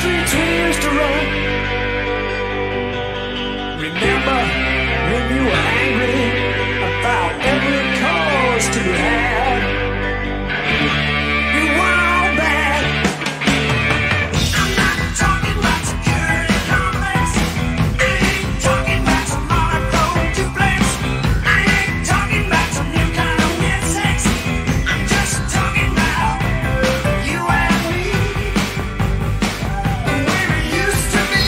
streets we used to run. Remember when you were angry about every cause to have? You were all bad. I'm not talking about security complex. I ain't talking about some monochrome duplex. I ain't talking about some new kind of weird sex. I'm just talking about you and me, the way we used to be.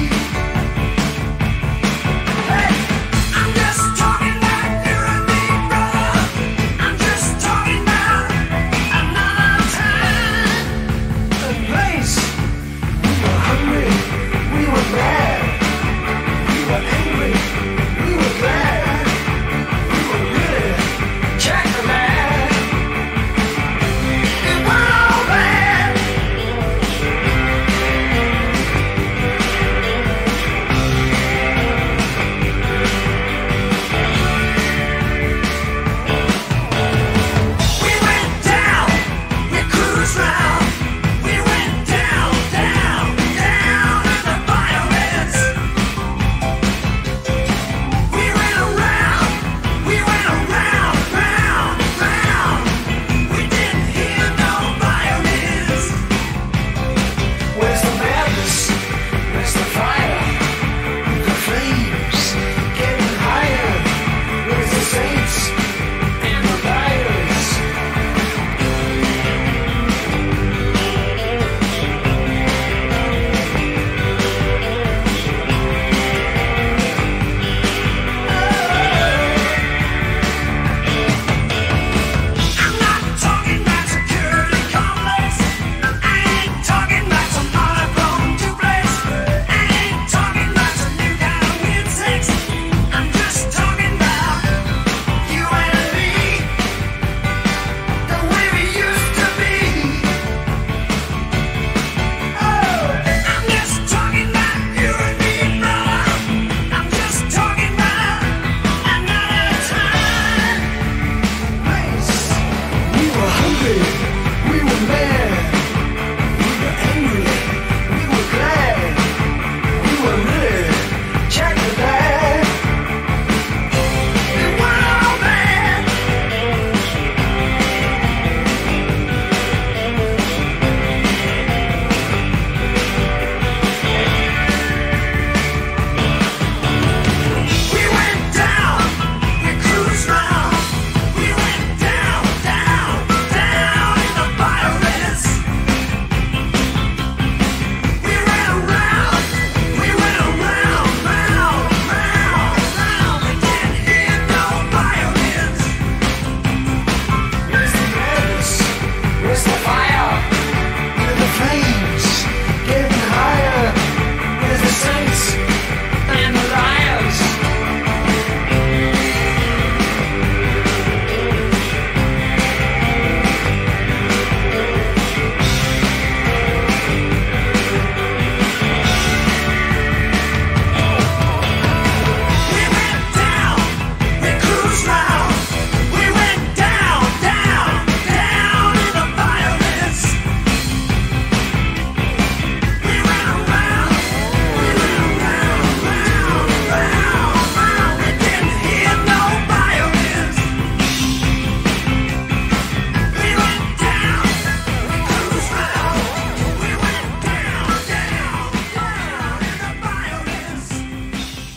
Hey, I'm just talking about you and me, brother. I'm just talking about another time and place. We were hungry, we were mad, we were angry, we were glad, we were really jack-o'-lad. It went all bad. We went down, we cruised round. We went down, down, down in the violence. We went around, round, round. We didn't hear no violins. Where's the madness? Where's the fire? The flames getting higher. Where's the saints and the liars? I'm not talking about security complex. I ain't talking about some monochrome duplex. I ain't talking about some new kind of weird sex. I'm just talking about you and me, the way we used to be. Oh, I'm just talking about you and me, brother. I'm just talking about another time. Place. We were hungry, we were mad, we were angry, we were glad, we were really jack-o'-lad. It went all bad. We went down, we cruised round. We went down, down, down in the violence. We ran around, round, round. We didn't hear no violins. Where's the madness? Where's the fire? Where are the flames getting higher? Where's the saints and the liars? We went down, we cruised round. We went down, down, down in the violence. We ran around, round. We didn't hear no violins. We went down, we cruised round. We went down, down, down in the violence. We went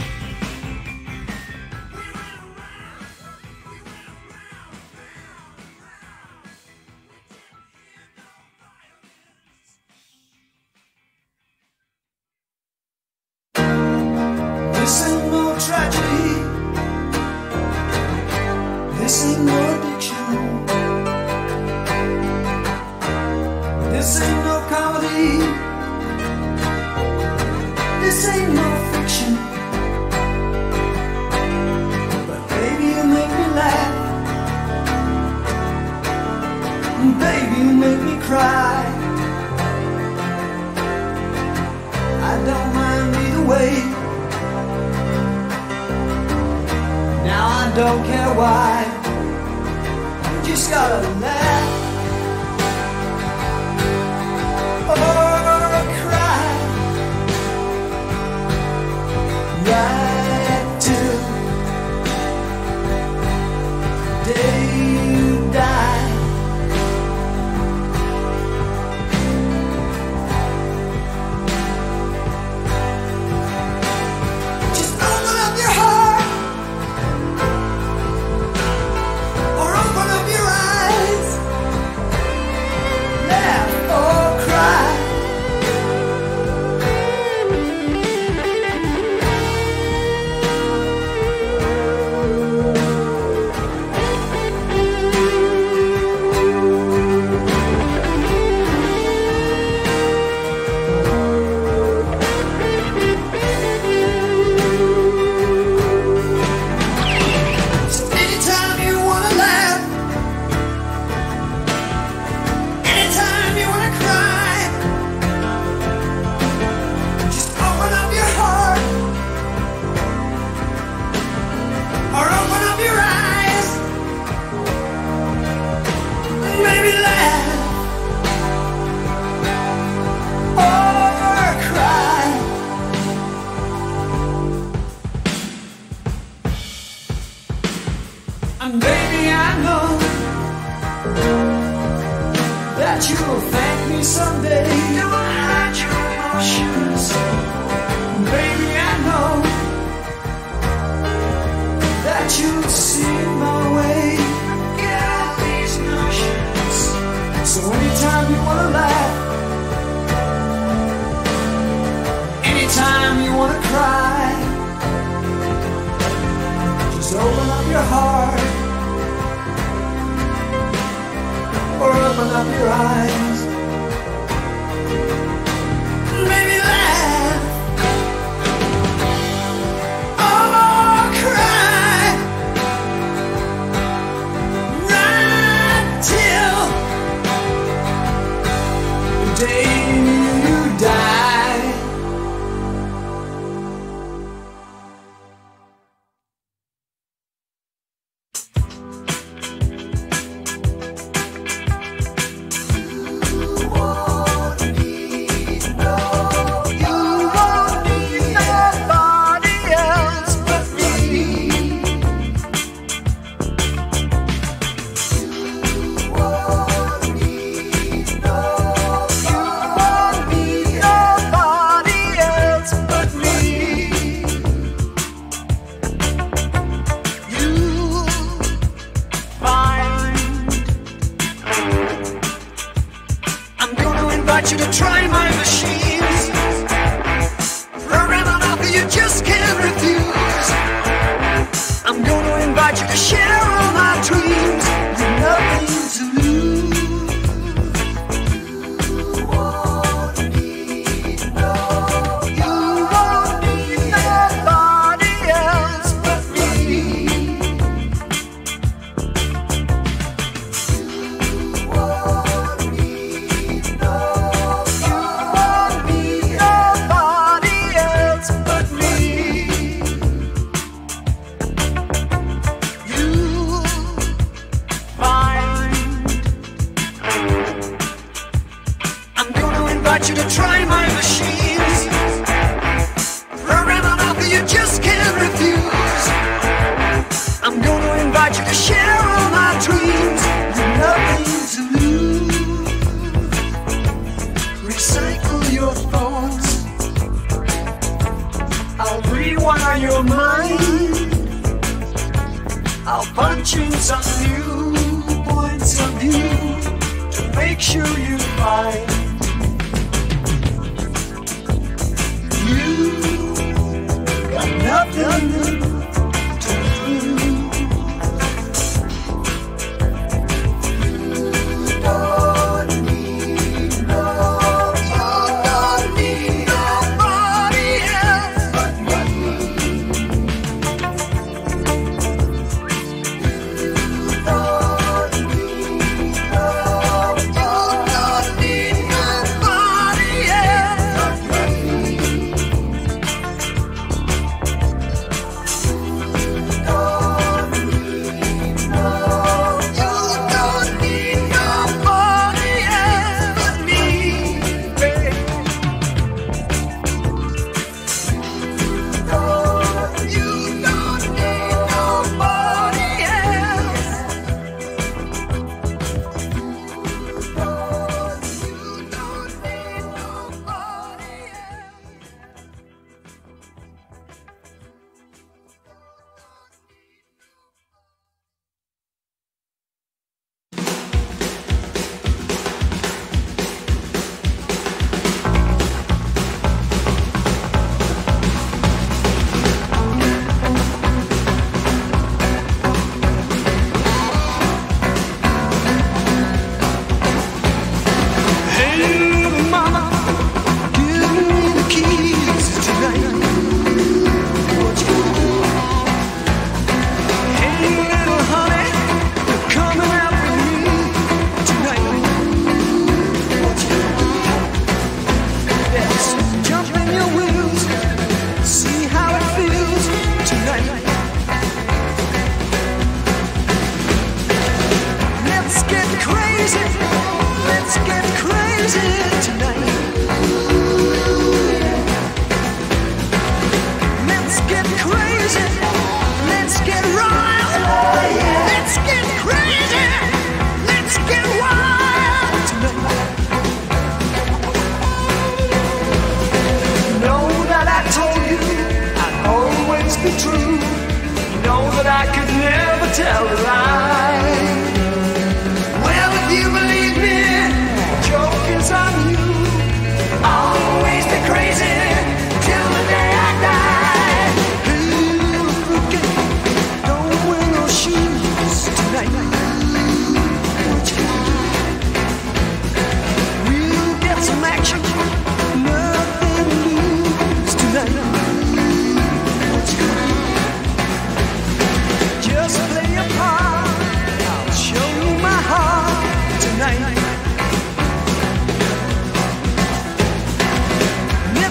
This ain't no tragedy. This ain't no addiction. This ain't no comedy. This ain't no fiction. But baby, you make me laugh. And baby, you make me cry. I don't mind either way. Now I don't care why. You just gotta laugh or cry. open up your eyes. Maybe laugh or cry right till the day you die. You to try my machines, program on offer you just can't refuse. I'm gonna invite you to share all my dreams. You've nothing to lose. You won't need nobody else but me. You to try my machines, program on offer you just can't refuse. I'm gonna invite you to share all my dreams. You've nothing to lose. Recycle your thoughts, I'll rewire your mind. I'll punch in some new points of view to make sure you find you got nothing to lose. You don't need nobody else but me. You don't need nobody else but me. tell a lie. Well, if you believe me, the joke is on you. I'll always be crazy till the day I die. Hey, little fruitcake, don't wear no shoes tonight. What you do?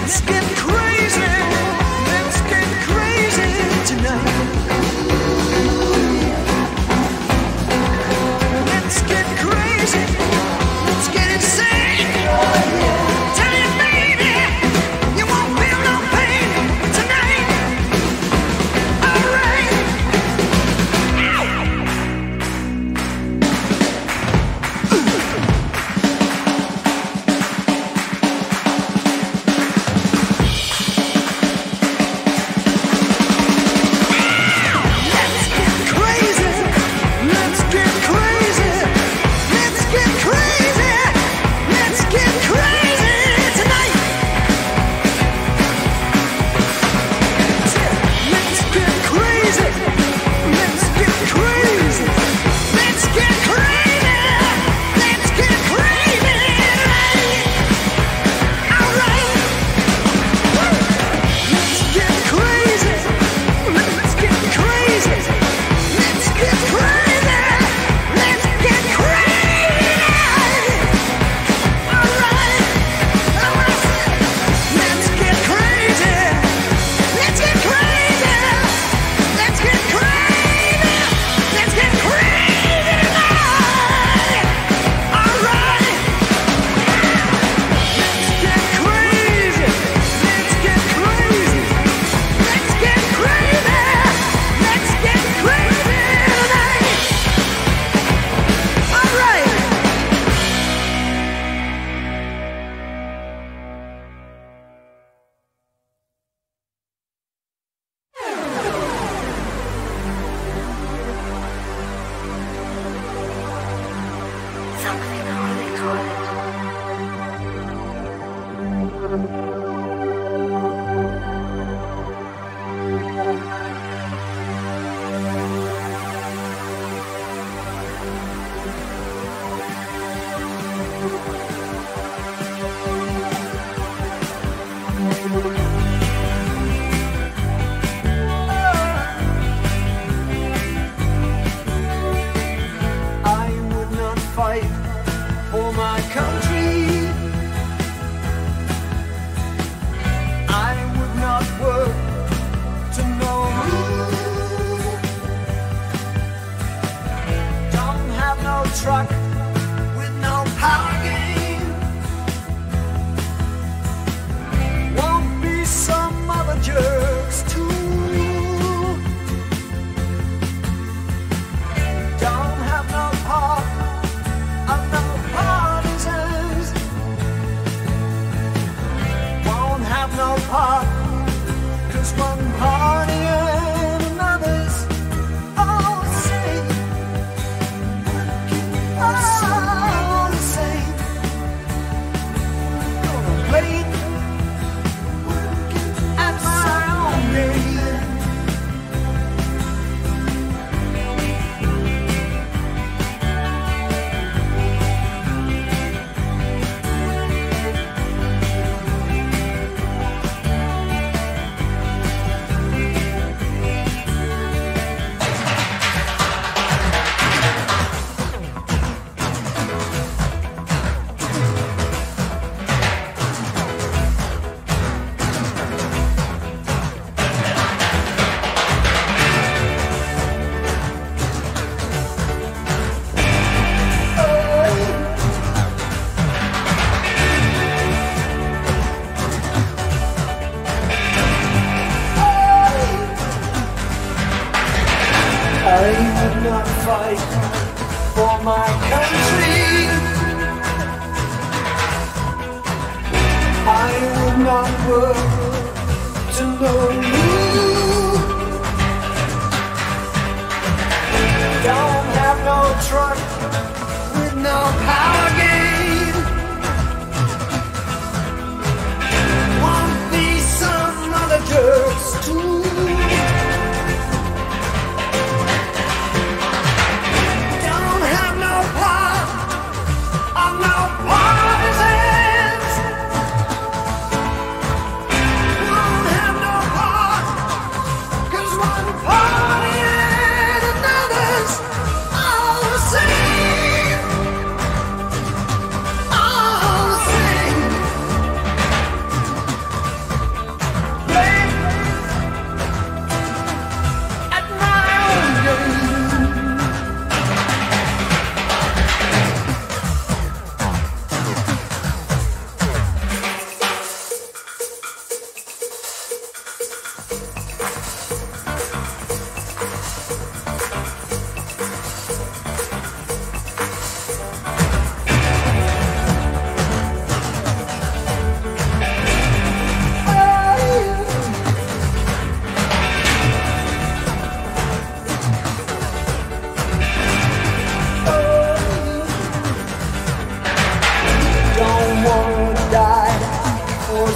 Won't have no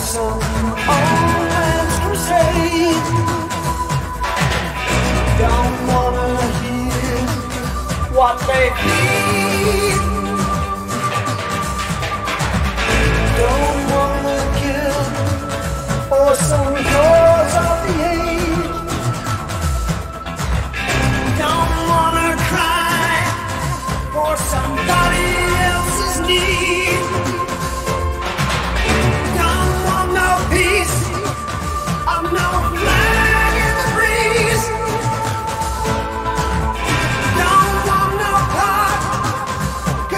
some old man's crusade. Don't wanna hear what they need. Don't wanna kill for some cause of the age. Don't wanna cry for somebody else's need. Don't want no peace. I'm no flag in the breeze. Don't want no part,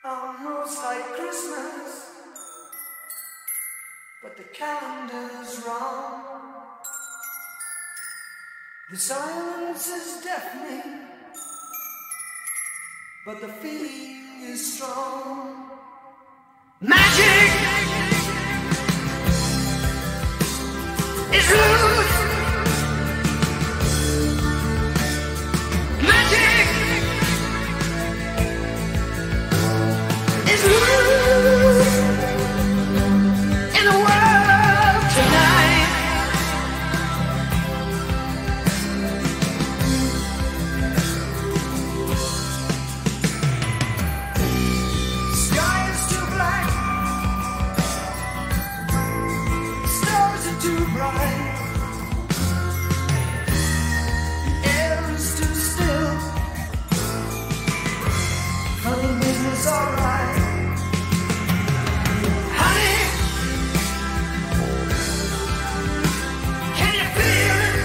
Almost like Christmas, but the calendar's wrong. The silence is deafening, but the feeling is strong. Magic is loose. Magic is loose in the world tonight. Sky is too black, stars are too bright. The air is too still. Honey, business alright. Honey, can you feel it?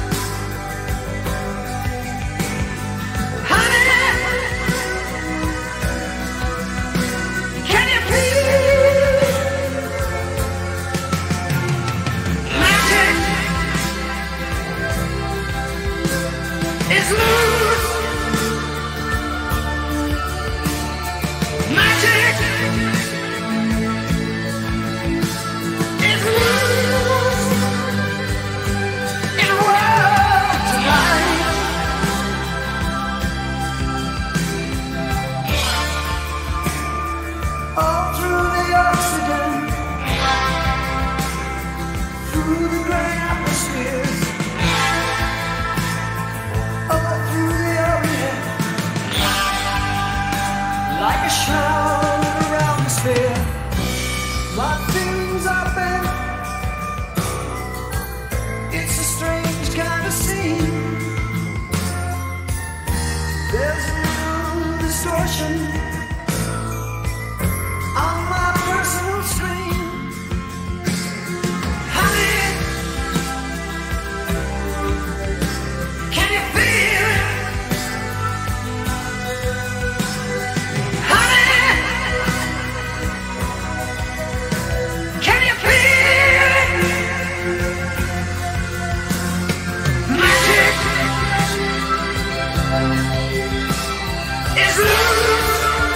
Honey, can you feel it? Magic is loose. Magic is loose in the world tonight. All through the oxygen, through the gray atmospheres, all through the area, like a shroud around the sphere. My feelings are bent. It's a strange kind of scene. There's a little distortion on my personal screen. Honey, can you feel it? Honey, can you feel it? Magic is loose.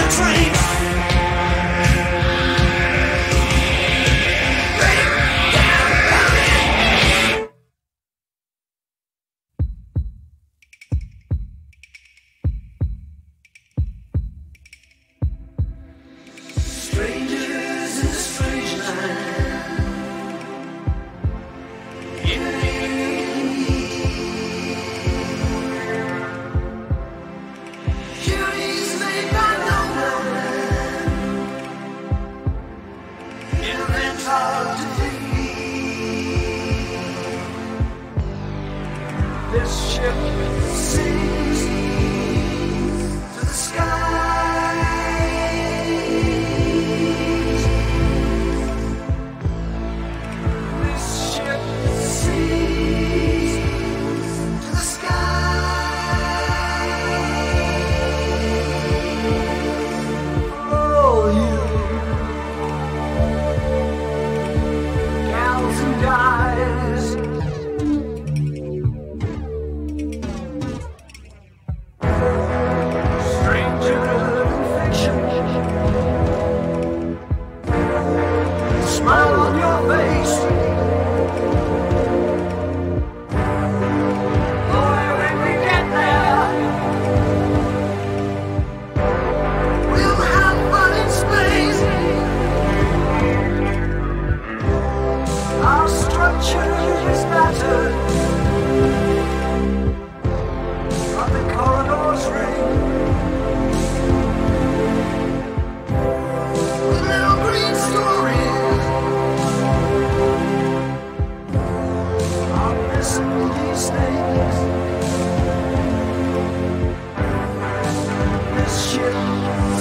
This ship sings to the skies. This ship sings to the skies. Oh, you gals and guys. Smile on your face. Boy, when we get there, we'll have fun in space. Our structure is battered, but the corridors ring. With little green stories. These things. This ship